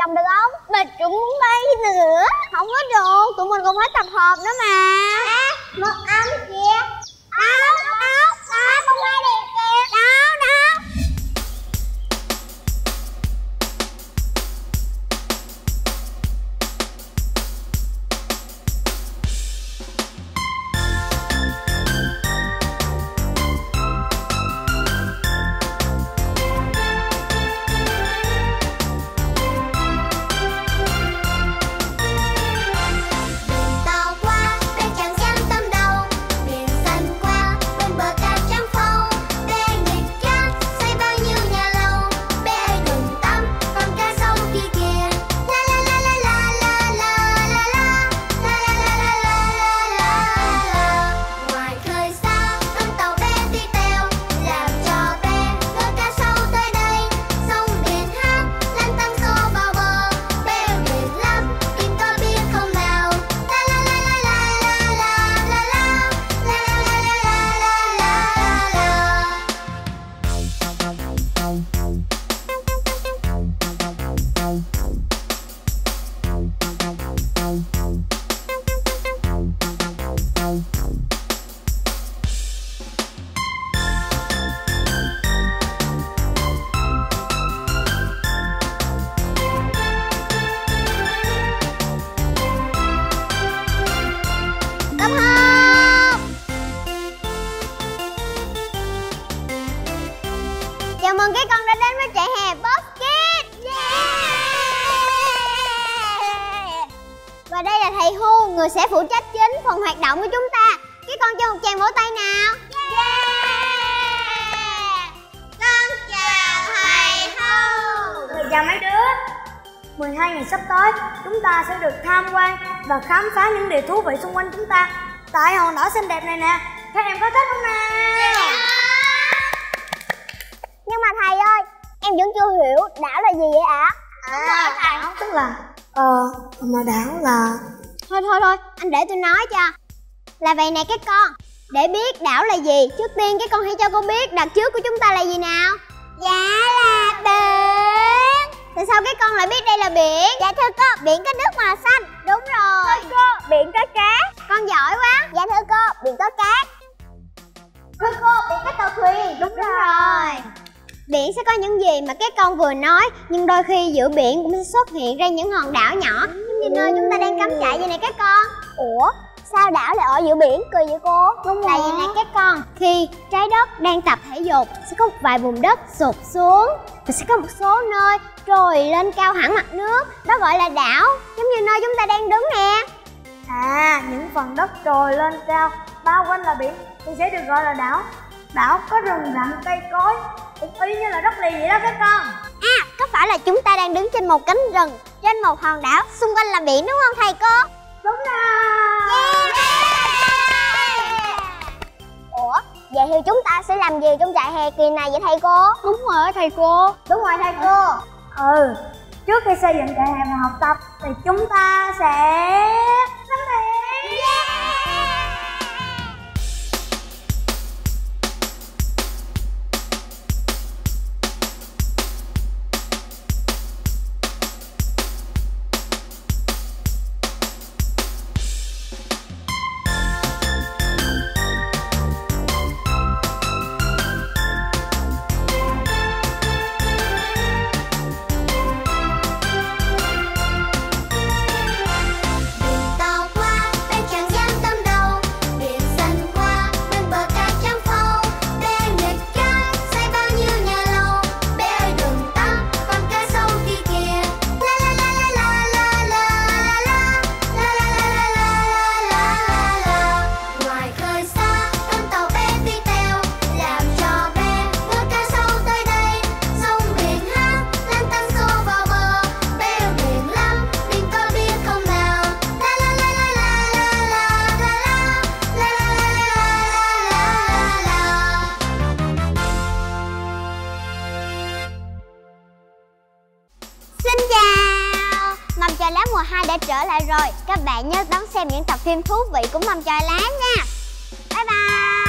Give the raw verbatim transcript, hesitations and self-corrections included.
chồng được không? Mà chúng muốn bay nữa. Không có được, tụi mình còn phải tập hợp nữa mà. À, một ấm kìa. Đâu, đâu, đâu, con bay đẹp kìa. Đâu, đâu. Chào mừng các con đã đến với trại hè Boss Kids. Yeah! Và đây là thầy Hu, người sẽ phụ trách chính phần hoạt động của chúng ta. Các con cho một tràng vỗ tay nào. Yeah! Con chào thầy Hu. Thầy chào mấy đứa. mười hai ngày sắp tới, chúng ta sẽ được tham quan và khám phá những điều thú vị xung quanh chúng ta tại hòn đảo xinh đẹp này nè. Các em có thích không nào? Yeah! Nhưng mà thầy ơi, em vẫn chưa hiểu đảo là gì vậy ạ? À, à thầy. Tức là Ờ, mà đảo là... Thôi thôi thôi, anh để tôi nói cho. Là vậy nè các con. Để biết đảo là gì, trước tiên các con hãy cho cô biết đặt trước của chúng ta là gì nào. Dạ là biển. Tại sao các con lại biết đây là biển? Dạ thưa cô, biển có nước màu xanh. Đúng rồi. Thưa cô, biển có cá. Con giỏi quá. Dạ thưa cô, biển có cá. Thưa cô, biển có tàu thuyền. Đúng, Đúng rồi. rồi Biển sẽ có những gì mà các con vừa nói, nhưng đôi khi giữa biển cũng sẽ xuất hiện ra những hòn đảo nhỏ, giống như nơi chúng ta đang cắm trại vậy này các con. Ủa, sao đảo lại ở giữa biển cười vậy cô? Đúng là vậy nè các con, khi trái đất đang tập thể dục sẽ có một vài vùng đất sụt xuống, và sẽ có một số nơi trồi lên cao hẳn mặt nước, đó gọi là đảo, giống như nơi chúng ta đang đứng nè. À, những phần đất trồi lên cao bao quanh là biển thì sẽ được gọi là đảo. Đảo có rừng rậm cây cối, cũng y như là đất liền vậy đó các con. À, có phải là chúng ta đang đứng trên một cánh rừng, trên một hòn đảo, xung quanh là biển đúng không thầy cô? Đúng rồi. Yeah! Ủa, vậy thì chúng ta sẽ làm gì trong trại hè kỳ này vậy thầy cô? Đúng rồi thầy cô. Đúng rồi thầy cô. Ừ, trước khi xây dựng trại hè và học tập thì chúng ta sẽ tắm biển. Yeah! Mùa hai đã trở lại rồi. Các bạn nhớ đón xem những tập phim thú vị của Mâm Choi Lá nha. Bye bye.